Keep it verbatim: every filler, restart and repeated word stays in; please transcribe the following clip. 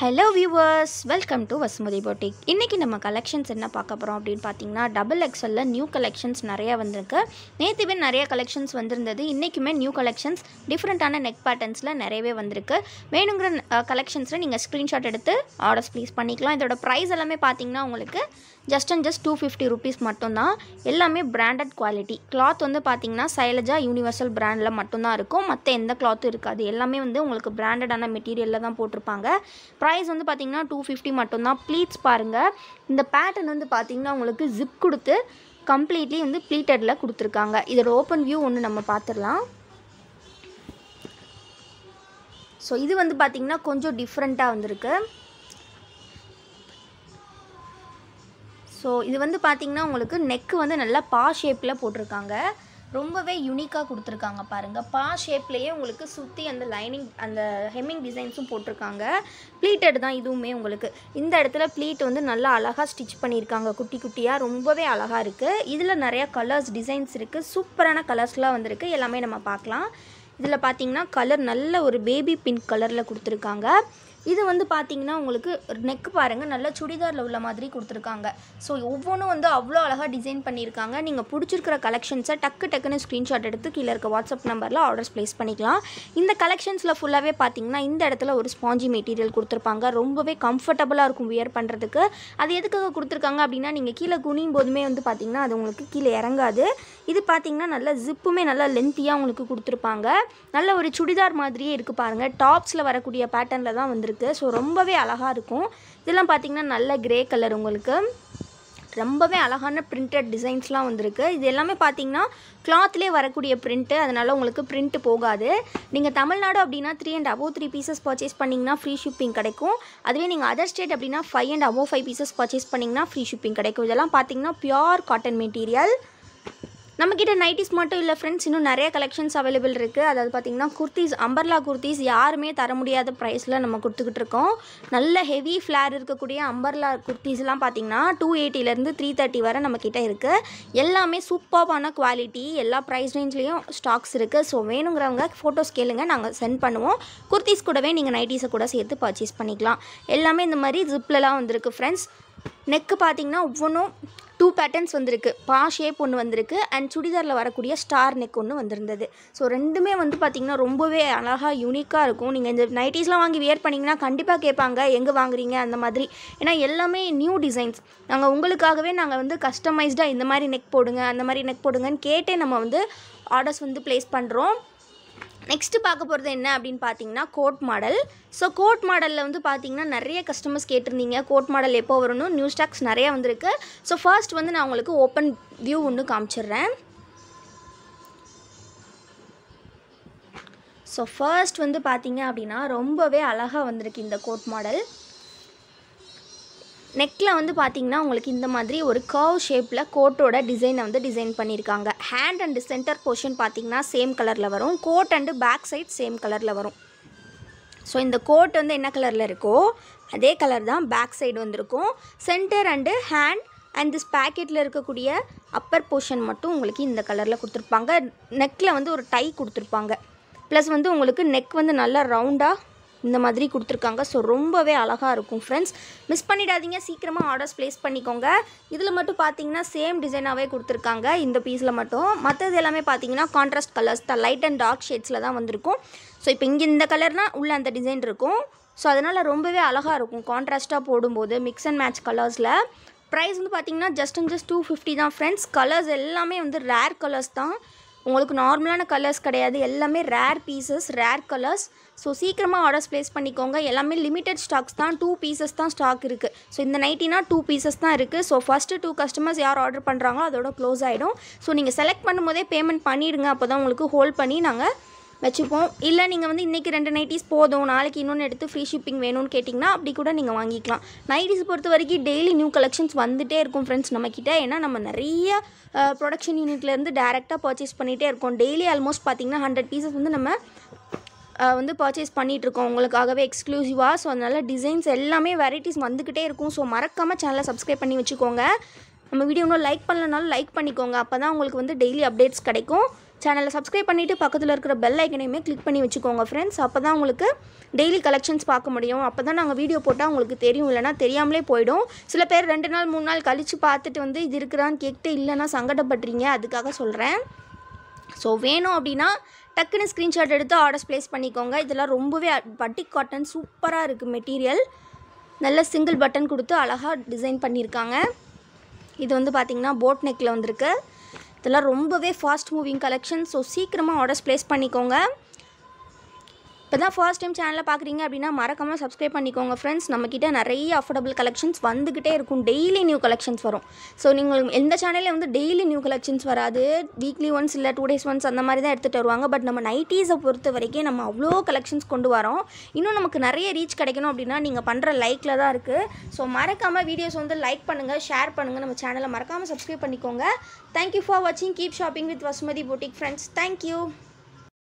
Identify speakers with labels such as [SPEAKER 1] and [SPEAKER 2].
[SPEAKER 1] Hello viewers, welcome to Vasumati Boutique. இன்னைக்கு நம்ம collections என்ன பார்க்க போறோம் அப்படினு பாத்தீங்கன்னா double X L new collections நிறைய வந்திருக்கு. நேத்துவே நிறைய கலெக்ஷன்ஸ் வந்திருந்தது. இன்னைக்குமே நியூ கலெக்ஷன்ஸ் டிஃபரண்டான நெக் பேட்டர்ன்ஸ்ல நிறையவே வந்திருக்கு. வேணுங்கிற கலெக்ஷன்ஸ்ல நீங்க ஸ்கிரீன்ஷாட் எடுத்து ஆர்டர்ஸ் ப்ளேஸ் பண்ணிக்கலாம். இதோட பிரைஸ் எல்லாமே பாத்தீங்கன்னா உங்களுக்கு just and just two fifty rupees மட்டும் தான். எல்லாமே பிராண்டட் குவாலிட்டி. கிளாத் வந்து பாத்தீங்கன்னா சைலஜா யுனிவர்சல் பிராண்ட்ல மட்டும் தான் இருக்கும். மத்த எந்த கிளாத்தும் இருக்காது. எல்லாமே வந்து உங்களுக்கு பிராண்டடான மெட்டீரியல்ல தான் போட்டுருப்பாங்க. பிரைஸ் வந்து பாத்தீங்கன்னா two fifty மட்டும் தான். ப்ளீட்ஸ் பாருங்க. இந்த பேட்டர்ன் வந்து பாத்தீங்கன்னா உங்களுக்கு ஜிப் கொடுத்து கம்ப்ளீட்லி வந்து ப்ளீட்டட்ல கொடுத்திருக்காங்க. இதோட ஓபன் வியூ ஒன்னு நம்ம பாத்துறலாம். சோ இது வந்து பாத்தீங்கன்னா கொஞ்சம் டிஃபரண்டா வந்திருக்கு. ஸோ இது வந்து பார்த்தீங்கன்னா உங்களுக்கு நெக்கு வந்து நல்லா பா ஷேப்பில் போட்டிருக்காங்க. ரொம்பவே யூனிக்காக கொடுத்துருக்காங்க பாருங்கள். பா ஷேப்லேயே உங்களுக்கு சுற்றி அந்த லைனிங் அந்த ஹெம்மிங் டிசைன்ஸும் போட்டிருக்காங்க. ப்ளீட்டட் தான் இதுவுமே உங்களுக்கு. இந்த இடத்துல ப்ளீட் வந்து நல்லா அழகாக ஸ்டிச் பண்ணியிருக்காங்க குட்டி குட்டியாக. ரொம்பவே அழகாக இருக்குது. இதில் நிறையா கலர்ஸ் டிசைன்ஸ் இருக்குது. சூப்பரான கலர்ஸ்லாம் வந்திருக்கு. எல்லாமே நம்ம பார்க்கலாம். இதில் பார்த்தீங்கன்னா கலர் நல்ல ஒரு பேபி பிங்க் கலரில் கொடுத்துருக்காங்க. இது வந்து பார்த்தீங்கன்னா உங்களுக்கு நெக் பாருங்கள் நல்லா சுடிதாரில் உள்ள மாதிரி கொடுத்துருக்காங்க. ஸோ ஒவ்வொன்றும் வந்து அவ்வளோ அழகாக டிசைன் பண்ணியிருக்காங்க. நீங்கள் பிடிச்சிருக்கிற கலெக்ஷன்ஸை டக்கு டக்குன்னு ஸ்க்ரீன்ஷாட் எடுத்து கீழே இருக்க வாட்ஸ்அப் நம்பரில் ஆர்டர்ஸ் ப்ளேஸ் பண்ணிக்கலாம். இந்த கலெக்ஷன்ஸில் ஃபுல்லாகவே பார்த்தீங்கன்னா இந்த இடத்துல ஒரு ஸ்பாஞ்சி மெட்டீரியல் கொடுத்துருப்பாங்க. ரொம்பவே கம்ஃபர்டபுளாக இருக்கும் வியர் பண்ணுறதுக்கு. அது எதுக்காக கொடுத்துருக்காங்க அப்படின்னா நீங்கள் கீழே குனியும் போதுமே வந்து பார்த்தீங்கன்னா அது உங்களுக்கு கீழே இறங்காது. இது பார்த்தீங்கன்னா நல்லா ஜிப்புமே நல்லா லென்த்தியாக உங்களுக்கு கொடுத்துருப்பாங்க. நல்ல ஒரு சுடிதார் மாதிரியே இருக்குது பாருங்கள். டாப்ஸில் வரக்கூடிய பேட்டர்னில் தான் வந்துருக்கு. ஸோ ரொம்பவே அழகாக இருக்கும். இதெல்லாம் பார்த்தீங்கன்னா நல்ல கிரே கலர் உங்களுக்கு. ரொம்பவே அழகான பிரிண்டட் டிசைன்ஸ்லாம் வந்திருக்கு. இது எல்லாமே பார்த்தீங்கன்னா கிளாத்லேயே வரக்கூடிய பிரிண்ட்டு. அதனால் உங்களுக்கு பிரிண்ட் போகாது. நீங்கள் தமிழ்நாடு அப்படின்னா three and above three pieces purchase பண்ணிங்கன்னா ஃப்ரீ ஷிப்பிங் கிடைக்கும். அதுவே நீங்கள் அதர் ஸ்டேட் அப்படின்னா five and above five pieces purchase பண்ணிங்கன்னா ஃப்ரீ ஷிப்பிங் கிடைக்கும். இதெல்லாம் பார்த்தீங்கன்னா பியூர் காட்டன் மெட்டீரியல். நம்மக்கிட்ட நைட்டிஸ் மட்டும் இல்லை ஃப்ரெண்ட்ஸ், இன்னும் நிறைய கலெக்ஷன்ஸ் அவைலபிள் இருக்குது. அதாவது பார்த்திங்கன்னா குர்த்திஸ், அம்பர்லா குர்த்திஸ் யாருமே தர முடியாத ப்ரைஸில் நம்ம கொடுத்துக்கிட்டு இருக்கோம். நல்ல ஹெவி ஃப்ளேர் இருக்கக்கூடிய அம்பர்லா குர்த்திஸ்லாம் பார்த்திங்கன்னா டூ எயிட்டிலேருந்து த்ரீ தேர்ட்டி வரை நம்மக்கிட்ட இருக்குது. எல்லாமே சூப்பர்பான குவாலிட்டி. எல்லா ப்ரைஸ் ரேஞ்ச்லேயும் ஸ்டாக்ஸ் இருக்குது. ஸோ வேணுங்கிறவங்க ஃபோட்டோஸ் கேளுங்க, நாங்கள் சென்ட் பண்ணுவோம். குர்த்திஸ் கூடவே நீங்கள் நைட்டிஸை கூட சேர்த்து பர்ச்சேஸ் பண்ணிக்கலாம். எல்லாமே இந்த மாதிரி ஜிப்லலாம் வந்திருக்கு ஃப்ரெண்ட்ஸ். நெக்கு பார்த்தீங்கன்னா ஒவ்வொன்றும் டூ பேட்டர்ன்ஸ் வந்திருக்கு. பா ஷேப் ஒன்று வந்திருக்கு அண்ட் சுடிதாரில் வரக்கூடிய ஸ்டார் நெக் ஒன்று வந்திருந்தது. ஸோ ரெண்டுமே வந்து பார்த்திங்கன்னா ரொம்பவே அழகாக யூனிக்காக இருக்கும். நீங்கள் இந்த நைட்டிஸ்லாம் வாங்கி வியர் பண்ணிங்கன்னா கண்டிப்பாக கேட்பாங்க எங்கே வாங்குறீங்க அந்த மாதிரி. ஏன்னா எல்லாமே நியூ டிசைன்ஸ். நாங்கள் உங்களுக்காகவே நாங்கள் வந்து கஸ்டமைஸ்டாக இந்த மாதிரி நெக் போடுங்க அந்த மாதிரி நெக் போடுங்கன்னு கேட்டே நம்ம வந்து ஆர்டர்ஸ் வந்து ப்ளேஸ் பண்ணுறோம். நெக்ஸ்ட்டு பார்க்க போகிறது என்ன அப்படின்னு பார்த்தீங்கன்னா கோட் மாடல். ஸோ கோட் மாடலில் வந்து பார்த்தீங்கன்னா நிறைய கஸ்டமர்ஸ் கேட்டிருந்தீங்க கோட் மாடல் எப்போ வரணும். நியூ ஸ்டாக்ஸ் நிறையா வந்திருக்கு. ஸோ ஃபர்ஸ்ட் வந்து நான் உங்களுக்கு ஓப்பன் வியூ ஒன்று காமிச்சிடுறேன். ஸோ ஃபர்ஸ்ட் வந்து பார்த்தீங்க அப்படின்னா ரொம்பவே அழகாக வந்திருக்கு இந்த கோட் மாடல். நெக்கில் வந்து பார்த்தீங்கன்னா உங்களுக்கு இந்த மாதிரி ஒரு கர்வ் ஷேப்பில் கோட்டோட டிசைனை வந்து டிசைன் பண்ணியிருக்காங்க. ஹேண்ட் அண்டு சென்டர் போர்ஷன் பார்த்தீங்கன்னா சேம் கலரில் வரும். Coat and back side same கலரில் வரும். ஸோ இந்த கோட் வந்து என்ன கலரில் இருக்கோ அதே கலர் தான் பேக் சைடு வந்திருக்கும். Center and hand and this பேக்கெட்டில் இருக்கக்கூடிய அப்பர் போர்ஷன் மட்டும் உங்களுக்கு இந்த கலரில் கொடுத்துருப்பாங்க. நெக்கில் வந்து ஒரு டை கொடுத்துருப்பாங்க. ப்ளஸ் வந்து உங்களுக்கு நெக் வந்து நல்லா ரவுண்டாக இந்த மாதிரி கொடுத்துருக்காங்க. ஸோ ரொம்பவே அழகாக இருக்கும் ஃப்ரெண்ட்ஸ். மிஸ் பண்ணிடாதீங்க, சீக்கிரமாக ஆர்டர்ஸ் ப்ளேஸ் பண்ணிக்கோங்க. இதில் மட்டும் பார்த்தீங்கன்னா சேம் டிசைனாகவே கொடுத்துருக்காங்க இந்த பீஸில் மட்டும். மற்றது எல்லாமே பார்த்தீங்கன்னா கான்ட்ராஸ்ட் கலர்ஸ் தான், லைட் அண்ட் டார்க் ஷேட்ஸில் தான் வந்திருக்கும். ஸோ இப்போ இங்கே இந்த கலர்னால் உள்ள அந்த டிசைன் இருக்கும். ஸோ அதனால் ரொம்பவே அழகாக இருக்கும் கான்ட்ராஸ்ட்டாக போடும்போது மிக்ஸ் அண்ட் மேட்ச் கலர்ஸில். ப்ரைஸ் வந்து பார்த்தீங்கன்னா just and just two fifty தான் ஃப்ரெண்ட்ஸ். கலர்ஸ் எல்லாமே வந்து ரேர் கலர்ஸ் தான். உங்களுக்கு நார்மலான கலர்ஸ் கிடையாது. எல்லாமே rare pieces, rare colours. So சீக்கிரமாக ஆர்டர்ஸ் ப்ளேஸ் பண்ணிக்கோங்க. எல்லாமே லிமிட்டட் ஸ்டாக்ஸ் தான். டூ பீசஸ் தான் ஸ்டாக் இருக்குது. ஸோ இந்த நைட்டினா டூ பீசஸ் தான் இருக்குது. ஸோ ஃபஸ்ட்டு டூ கஸ்டமர்ஸ் யார் ஆர்டர் பண்ணுறாங்களோ அதோட க்ளோஸ் ஆகிடும். ஸோ நீங்கள் செலக்ட் பண்ணும்போதே பேமெண்ட் பண்ணிவிடுங்க. அப்போ தான் உங்களுக்கு ஹோல்ட் பண்ணி நாங்கள் வச்சுப்போம். இல்லை நீங்கள் வந்து இன்றைக்கி ரெண்டு நைட்டிஸ் போதும், நாளைக்கு இன்னொன்று எடுத்து ஃப்ரீ ஷிப்பிங் வேணும்னு கேட்டிங்கன்னா அப்படி கூட நீங்கள் வாங்கிக்கலாம். நைட்டிஸ் பொறுத்த வரைக்கும் டெய்லி நியூ கலெக்ஷன்ஸ் வந்துகிட்டே இருக்கும் ஃப்ரெண்ட்ஸ் நம்மக்கிட்ட. ஏன்னா நம்ம நிறைய ப்ரொடக்ஷன் யூனிட்லேருந்து டேரெக்டாக பர்ச்சேஸ் பண்ணிகிட்டே இருக்கோம். டெய்லி ஆல்மோஸ்ட் பார்த்திங்கன்னா ஹண்ட்ரட் பீசஸ் வந்து நம்ம வந்து பர்ச்சேஸ் பண்ணிகிட்ருக்கோம் உங்களுக்காகவே எக்ஸ்க்ளூசிவாக. ஸோ அதனால் டிசைன்ஸ் எல்லாமே வெரைட்டிஸ் வந்துக்கிட்டே இருக்கும். ஸோ மறக்காமல் சேனலை சப்ஸ்கிரைப் பண்ணி வச்சுக்கோங்க. நம்ம வீடியோ இன்னும் லைக் பண்ணலனாலும் லைக் பண்ணிக்கோங்க. அப்போ தான் உங்களுக்கு வந்து டெய்லி அப்டேட்ஸ் கிடைக்கும். சேனலை சப்ஸ்கிரைப் பண்ணிவிட்டு பக்கத்தில் இருக்கிற பெல் ஐக்கனையுமே கிளிக் பண்ணி வச்சுக்கோங்க ஃப்ரெண்ட்ஸ். அப்போ தான் உங்களுக்கு டெய்லி கலெக்ஷன்ஸ் பார்க்க முடியும். அப்போ தான் நாங்கள் வீடியோ போட்டால் உங்களுக்கு தெரியும், இல்லைனா தெரியாமலே போயிடும். சில பேர் ரெண்டு நாள் மூணு நாள் கழித்து பார்த்துட்டு வந்து இது இருக்கிறான்னு கேட்டு இல்லைன்னா சங்கடப்படுறீங்க, அதுக்காக சொல்கிறேன். ஸோ வேணும் அப்படின்னா டக்குன்னு ஸ்க்ரீன்ஷாட் எடுத்து ஆர்டர்ஸ் ப்ளேஸ் பண்ணிக்கோங்க. இதெல்லாம் ரொம்பவே பட்டிக் காட்டன் சூப்பராக இருக்குது மெட்டீரியல். நல்ல சிங்கிள் பட்டன் கொடுத்து அழகாக டிசைன் பண்ணியிருக்காங்க. இது வந்து பார்த்திங்கன்னா போட் நெக்கில் வந்திருக்கு. இதெல்லாம் ரொம்பவே ஃபாஸ்ட் மூவிங் கலெக்ஷன். ஸோ சீக்கிரமாக ஆர்டர்ஸ் ப்ளேஸ் பண்ணிக்கோங்க. இப்போ தான் ஃபர்ஸ்ட் டைம் சேனலில் பார்க்குறீங்க அப்படின்னா மறக்காமல் சப்ஸ்கிரைப் பண்ணிக்கோங்க ஃப்ரெண்ட்ஸ். நம்மக்கிட்ட நிறைய அஃபோர்டபுள் கலெக்ஷன்ஸ் வந்துக்கிட்டே இருக்கும். டெய்லி நியூ கலெக்ஷன்ஸ் வரும். ஸோ நீங்கள் எந்த சேனலில் வந்து டெய்லி நியூ கலெக்ஷன்ஸ் வராது. வீக்லி ஒன்ஸ் இல்லை டூ டேஸ் ஒன்ஸ் அந்த மாதிரி தான் எடுத்துகிட்டு வருவாங்க. பட் நம்ம நைட்டீஸை பொறுத்த வரைக்கும் நம்ம அவ்வளோ கலெக்ஷன்ஸ் கொண்டு வரோம். இன்னும் நமக்கு நிறைய ரீச் கிடைக்கணும் அப்படின்னா நீங்கள் பண்ணுற லைக்கில் தான் இருக்குது. ஸோ மறக்காமல் வீடியோஸ் வந்து லைக் பண்ணுங்கள், ஷேர் பண்ணுங்கள், நம்ம சேனலை மறக்காமல் சப்ஸ்கிரைப் பண்ணிக்கோங்க. தேங்க்யூ ஃபார் வாட்சிங். Keep shopping with Vasumathi boutique friends. Thank you.